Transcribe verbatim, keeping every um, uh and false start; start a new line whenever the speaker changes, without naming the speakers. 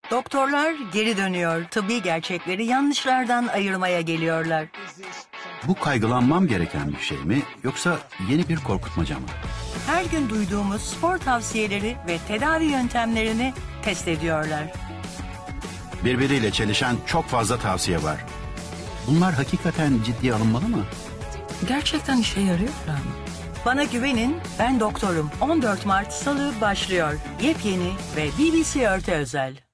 Doktorlar geri dönüyor. Tıbbi gerçekleri yanlışlardan ayırmaya geliyorlar.
Bu kaygılanmam gereken bir şey mi yoksa yeni bir korkutmaca mı?
Her gün duyduğumuz spor tavsiyeleri ve tedavi yöntemlerini test ediyorlar.
Birbiriyle çelişen çok fazla tavsiye var. Bunlar hakikaten ciddiye alınmalı mı?
Gerçekten işe yarıyorlar mı?
Bana güvenin, ben doktorum. on dört Mart Salı başlıyor. Yepyeni ve B B C Earth'e özel.